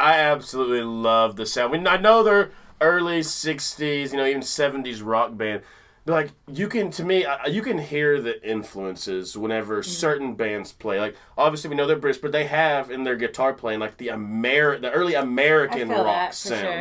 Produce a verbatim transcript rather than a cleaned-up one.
I absolutely love the sound. I know they're early sixties, you know, even seventies rock band. But, like, you can, to me, you can hear the influences whenever certain bands play. Like, obviously we know they're British, but they have in their guitar playing, like, the Ameri- the early American rock sound. Sure.